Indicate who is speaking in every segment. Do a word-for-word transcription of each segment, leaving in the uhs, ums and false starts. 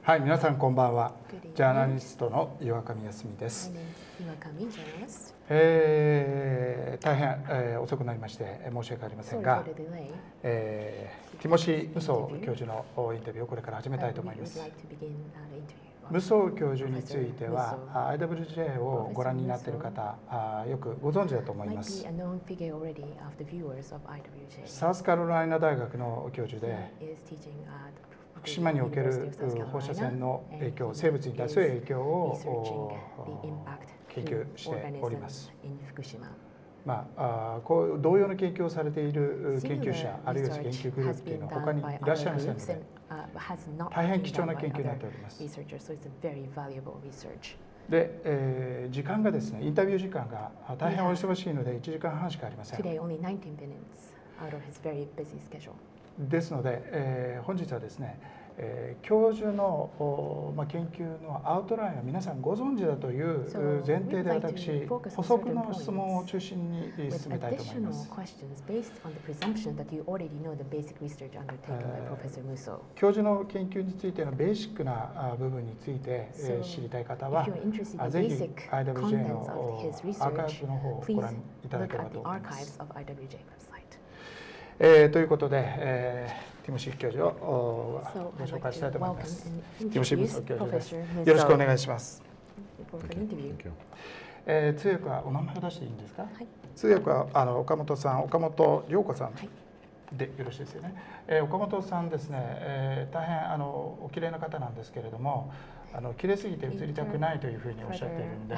Speaker 1: はい、皆さんこんばんは。ジャーナリストの岩上康美です。えー、大変、えー、遅くなりまして申し訳ありませんが、えー、ティモシー・ムソー教授のインタビューをこれから始めたいと思います。ムソー教授については アイダブリュージェー をご覧になっている方、よくご存知だと思います。サウスカロライナ大学の教授で、福島における放射線の影響、生物に対する影響を研究しております。まあ、こう同様の研究をされている研究者、あるいは研究グループというのは他にいらっしゃいませんので、大変貴重な研究になっております。で、えー、時間がですね、インタビュー時間が大変お忙しいのでいちじかんはんしかありません。ですので、えー、本日はですね、えー、教授の、まあ、研究のアウトラインは皆さんご存知だという前提で私、補足の質問を中心に進めたいと思います。教授の研究についてのベーシックな部分について、えー、知りたい方は、ぜひ アイダブリュージェー のアーカイブの方をご覧いただければと思います。えー、ということで、えー、ティモシー教授をご紹介したいと思います。ティモシー・ムソー教授です。よろしくお願いします。えー、通訳はお名前を出していいんですか？はい、通訳はあの岡本さん、岡本涼子さんでよろしいですよね。えー、岡本さんですね、えー、大変あのお綺麗な方なんですけれども、あの綺麗すぎて映りたくないというふうにおっしゃっているんで、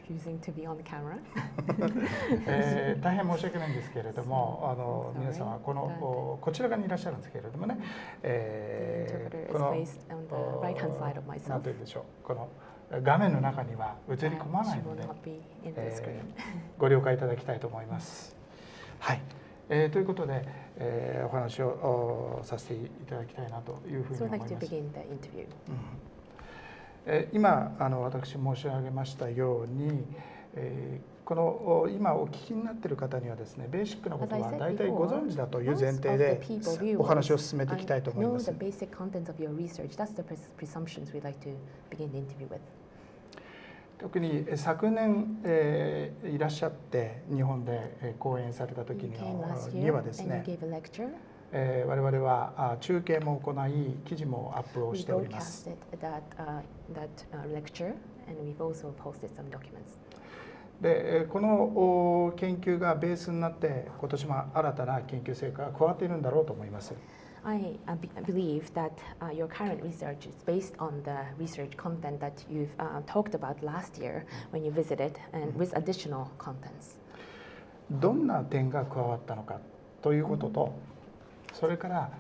Speaker 1: えー、大変申し訳ないんですけれども、あの皆さんはこのこちら側にいらっしゃるんですけれどもね、えー、この何というんでしょう、この画面の中には映り込まないので、えー、ご了解いただきたいと思います。はい。えー、ということで、えー、お話をさせていただきたいなというふうに思います。えー、今あの私申し上げましたように、えー、この今お聞きになっている方にはですね、ベーシックなことは大体ご存知だという前提でお話を進めていきたいと思います。特に昨年、えー、いらっしゃって日本で講演された時にはですね、えー、我々は中継も行い記事もアップをしております。でこの研究がベースになって今年も新たな研究成果が加わっているんだろうと思います。
Speaker 2: I believe that uh, your current research is based on the research content that you've uh, talked about last year when you visited, and with additional contents.
Speaker 1: どんな点が加わったのかということと、それから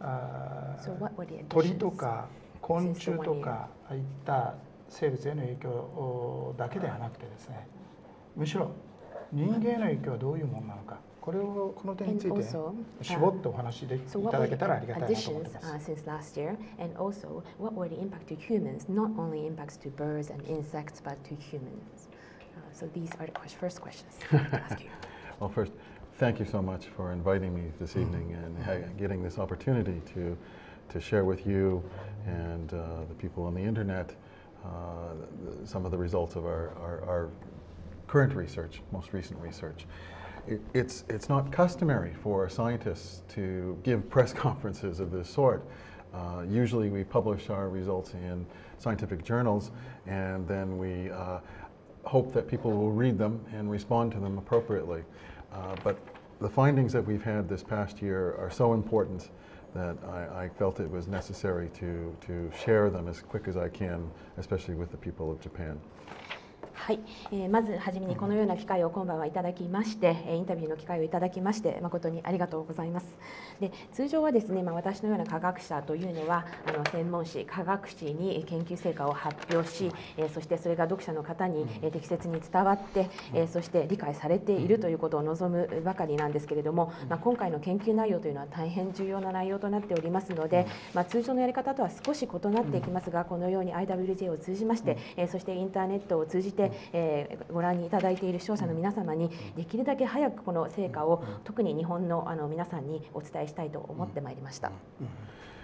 Speaker 1: 鳥とか昆虫とかああいった生物への影響だけではなくてですね、むしろ人間への影響はどういうものなのか。これをこの点について絞ってお話しでいただけたらありがたいなと思っています。
Speaker 2: since last year, and also what were the impact to humans, not only impacts to birds and insects, but to humans. Uh, so these are the first questions to ask you.
Speaker 3: Well, first, thank you so much for inviting me this evening and getting this opportunity to to share with you and uh, the people on the internet uh, some of the results of our, our, our current research, most recent research. It, it's, it's not customary for scientists to give press conferences of this sort. Uh, usually we publish our results in scientific journals, and then we uh, hope that people will read them and respond to them appropriately. Uh, but the findings that we've had this past year are so important that I, I felt it was necessary to, to share them as quick as I can, especially with the people of Japan.
Speaker 2: はい、えー、まずはじめにこのような機会を今晩はいただきまして、インタビューの機会をいただきまして誠にありがとうございます。で通常はですね、まあ、私のような科学者というのはあの専門誌科学誌に研究成果を発表し、えー、そしてそれが読者の方に、えー、適切に伝わって、えー、そして理解されているということを望むばかりなんですけれども、まあ、今回の研究内容というのは大変重要な内容となっておりますので、まあ、通常のやり方とは少し異なっていきますが、このように アイダブリュージェー を通じまして、えー、そしてインターネットを通じてえー、ご覧いただいている視聴者の皆様にできるだけ早くこの成果を特に日本のあの皆さんにお伝えしたいと思ってまいりました。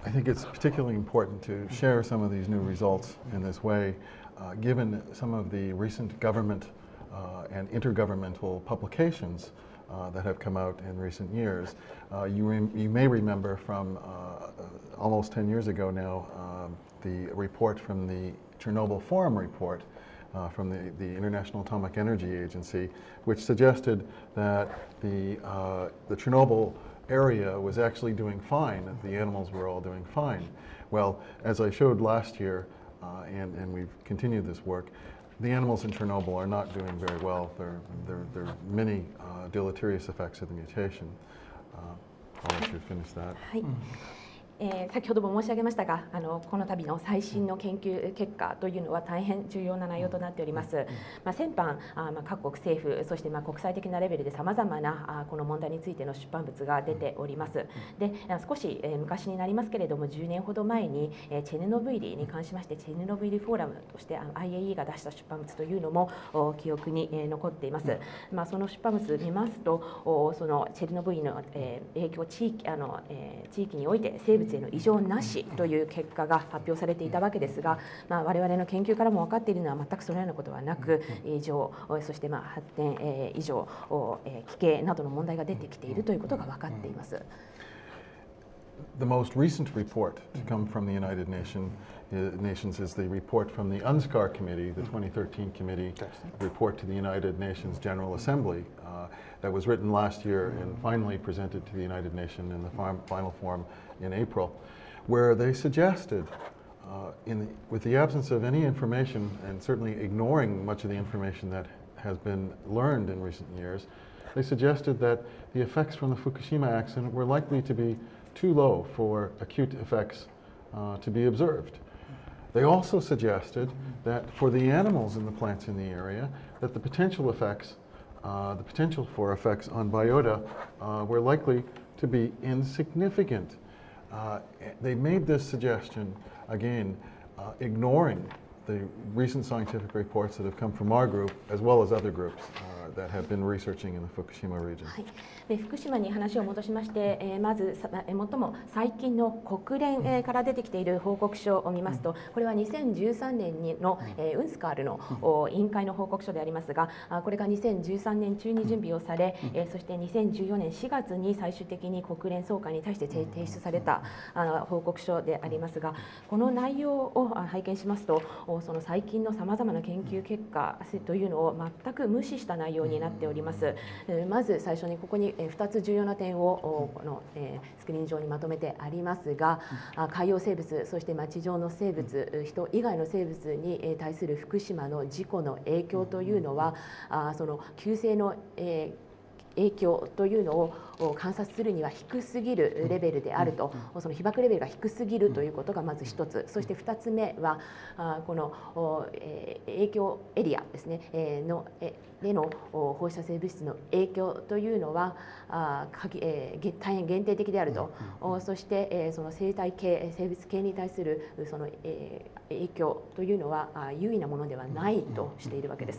Speaker 3: I think it's particularly important to share some of these new results in this way, uh, given some of the recent government uh, and intergovernmental publications uh, that have come out in recent years. Uh, you, you may remember from uh, almost ten years ago now, um, the report from the Chernobyl Forum report uh, from the, the International Atomic Energy Agency, which suggested that the, uh, the Chernobyl area was actually doing fine, that the animals were all doing fine. Well, as I showed last year, uh, and, and we've continued this work, the animals in Chernobyl are not doing very well. There, there, there are many uh, deleterious effects of the mutation. Uh, I'll let you finish that.
Speaker 2: はい。えー、先ほども申し上げましたが、あのこの度の最新の研究結果というのは大変重要な内容となっております。まあ、先般、あまあ各国政府、そしてまあ国際的なレベルでさまざまなあこの問題についての出版物が出ております。で、少し、えー、昔になりますけれども、じゅうねんほど前に、えー、チェルノブイリに関しまして、チェルノブイリフォーラムとしてあの アイエーイー が出した出版物というのもお記憶に、えー、残っています。まあ、その出版物を見ますと、おそのチェルノブイリの、えー、影響地域あの、えー、地域において生物への異常なしという結果が発表されていたわけですが、まあ、我々の研究からも分かっているのは全くそのようなことはなく、異常、そしてまあ発展、えー、異常、えー、奇形などの問題が出てきているということが分かっています。
Speaker 3: The most recent report to come from the United Nation, uh, Nations is the report from the UNSCAR Committee, the twenty thirteen committee report to the United Nations General Assembly uh, that was written last year and finally presented to the United Nations in the final form in April, where they suggested, uh, in the, with the absence of any information and certainly ignoring much of the information that has been learned in recent years, they suggested that the effects from the Fukushima accident were likely to be too low for acute effects uh, to be observed. They also suggested that for the animals and the plants in the area, that the potential effects, uh, the potential for effects on biota uh, were likely to be insignificant. Uh, they made this suggestion, again, uh, ignoring the recent scientific reports that have come from our group, as well as other groups uh, that have been researching in the Fukushima region.
Speaker 2: はい、で福島に話を戻しまして、えー、まずさ、えー、最も最近の国連、えー、から出てきている報告書を見ますと、これはにせんじゅうさんねんにの、えー、ウンスカールの、うん、委員会の報告書でありますが、あこれがにせんじゅうさんねん中に準備をされ、うん、えー、そしてにせんじゅうよねんしがつに最終的に国連総会に対して提出されたあ報告書でありますが、この内容を拝見しますと、その最近のさまざまな研究結果というのを全く無視した内容になっております。まず最初にここにふたつ重要な点をこのスクリーン上にまとめてありますが、海洋生物、そして地上の生物、人以外の生物に対する福島の事故の影響というのは、その急性の影響というのを観察するには低すぎるレベルであると、その被爆レベルが低すぎるということがまず一つ、そして二つ目はこの影響エリアですねのでの放射性物質の影響というのは大変限定的であると、そしてその生態系、生物系に対するその影響というのは優位なものではないとしているわけです。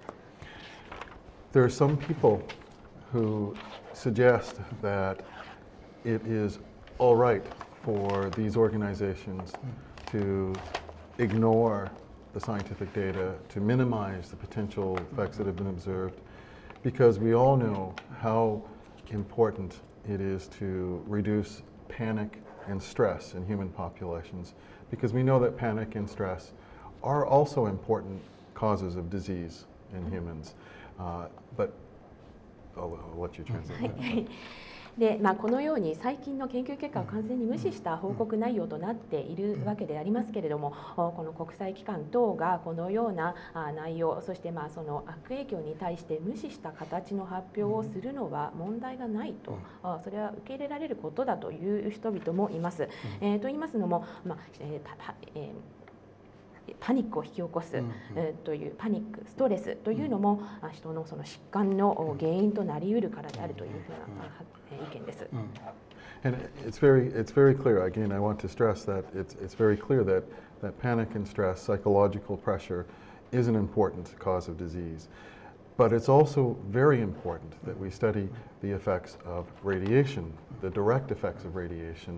Speaker 3: There are some people who suggest that it is all right for these organizations to ignore the scientific data, to minimize the potential effects that have been observed, because we all know how important it is to reduce panic and stress in human populations, because we know that panic and stress are also important causes of disease in humans. Uh, but I'll, I'll let you translate that.
Speaker 2: でまあ、このように最近の研究結果を完全に無視した報告内容となっているわけでありますけれども、この国際機関等がこのような内容、そしてまあその悪影響に対して無視した形の発表をするのは問題がないと、それは受け入れられることだという人々もいます。えー、と言いますのも、まあえーえーパニックを引き起こす、うんうん、というパニック、ストレスというのも、うん、人のその疾患の原因となりうるからであるというふうな意見です。
Speaker 3: And it's very, it's very clear. Again, I want to stress that it's, it's very clear that, that panic and stress, psychological pressure, is an important cause of disease. But it's also very important that we study the effects of radiation, the direct effects of radiation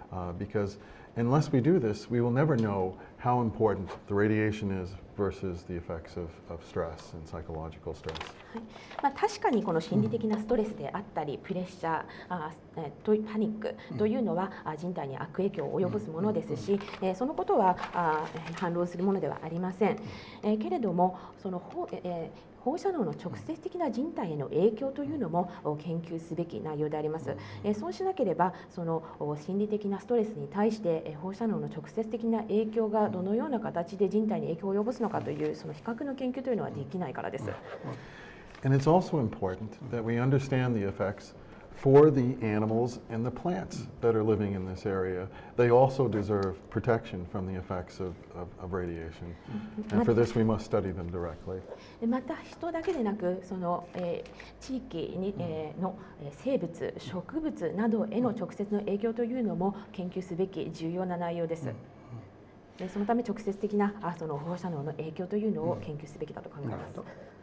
Speaker 3: uh, because unless we do this, we will never know how important the radiation is versus the effects of, of stress and psychological stress.
Speaker 2: はい、まあ、確かにこの心理的なストレスであったり、プレッシャー、あえとパニックというのは、あ人体に悪影響を及ぼすものですし、えそのことはあ反論するものではありません。えけれども、そのほえー放射能の直接的な人体への影響というのも研究すべき内容であります。そうしなければ、その心理的なストレスに対して放射能の直接的な影響がどのような形で人体に影響を及ぼすのかというその比較の研究というのはできないからです。
Speaker 3: And it's also important that we understand the effects for the animals and the plants that are living in this area. They also deserve protection from the effects of, of, of radiation. And for this, we must study them directly.
Speaker 2: また人だけでなく、その、えー、地域に、えー、の生物、植物などへの直接の影響というのも研究すべき重要な内容です。でそのため直接的なあその放射能の影響というのを研究すべきだと考えます。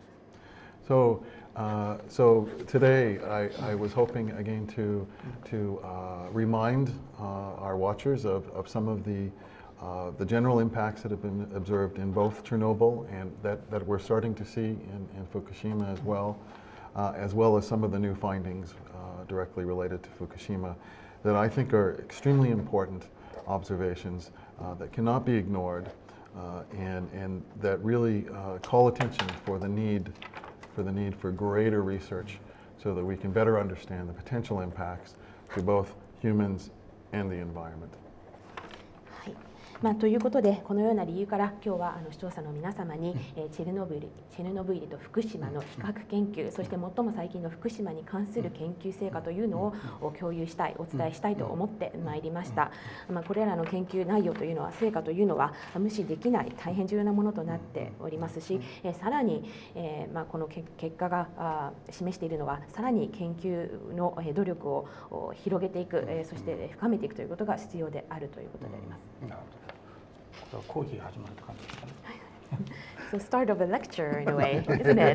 Speaker 3: So, uh, so today I, I was hoping again to, to uh, remind uh, our watchers of, of some of the, uh, the general impacts that have been observed in both Chernobyl and that, that we're starting to see in, in Fukushima as well, uh, as well as some of the new findings uh, directly related to Fukushima that I think are extremely important observations uh, that cannot be ignored uh, and, and that really uh, call attention for the need for the need for greater research so that we can better understand the potential impacts to both humans and the environment.
Speaker 2: まあ、ということで、このような理由から今日はあの視聴者の皆様に、えー、チェルノブイリ、チェルノブイリと福島の比較研究、そして最も最近の福島に関する研究成果というのを共有したい、お伝えしたいと思ってまいりました。まあ、これらの研究内容というのは、成果というのは無視できない大変重要なものとなっておりますし、えー、さらに、えーまあ、このけ結果があ示しているのは、さらに研究の努力を広げていく、えー、そして深めていくということが必要であるということであります。
Speaker 1: なるほど。講義が始まるって感じですかね。
Speaker 2: So start of a lecture in a way, isn't it?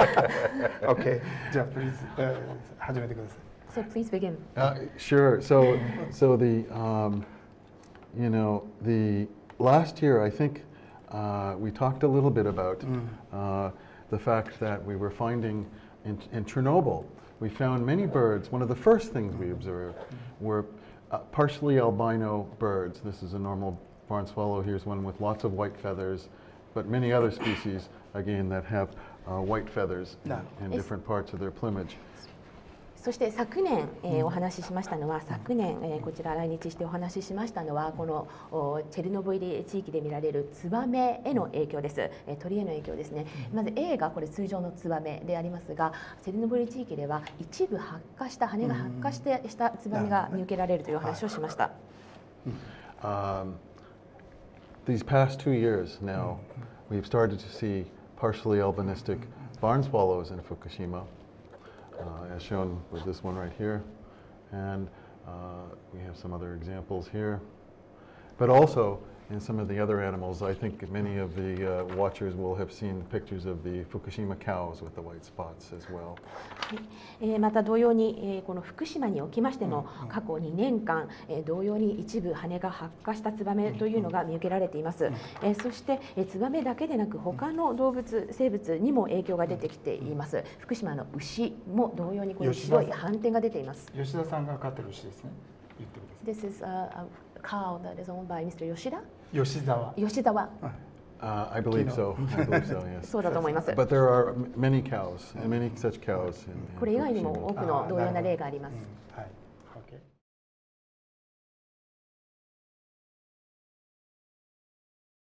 Speaker 1: Okay. じゃあ please、uh, 始めてください。
Speaker 2: So please begin.
Speaker 3: Uh, sure. So, so the, um, you know, the last year I think uh, we talked a little bit about uh, the fact that we were finding in, in Chernobyl, we found many birds. One of the first things we observed were uh, partially albino birds. This is a normal barn swallow. Here's one with lots of white feathers, but many other species, again, that have uh, white feathers in, in different parts of their plumage.
Speaker 2: そして昨年、えー、お話ししましたのは、昨年、えー、こちら来日してお話ししましたのは、このチェルノブイリ地域で見られるツバメへの影響です。えー、鳥への影響ですね。まず A がこれ通常のツバメでありますが、チェルノブイリ地域では一部発火した羽が発火してしたツバメが見受けられるという話をしました。
Speaker 3: Um, these past two years now, we've started to see partially albinistic barn swallows in Fukushima. Uh, as shown with this one right here, and uh, we have some other examples here. But also in some of the other animals, I think many of the uh, watchers will have seen pictures of the Fukushima cows with the white spots as well.
Speaker 2: えー、また同様に、えー、この福島におきましても過去にねんかん、えー、同様に一部羽が発火したツバメというのが見受けられています。えー、そして、えー、ツバメだけでなく他の動物生物にも影響が出てきています。福島の牛も同様にこの白い斑点が出ています。
Speaker 1: 吉田さんが飼ってる牛ですね。言ってください。
Speaker 2: This is a, a cow that is owned by Mister Yoshida.
Speaker 1: 吉沢。
Speaker 2: 吉沢。
Speaker 3: Uh, I believe so. I believe so. Yes.
Speaker 2: そうだと思います。
Speaker 3: But there are many cows and many such cows. In, in
Speaker 2: これ以外にも多くの同様な例があります。
Speaker 1: はい。Okay.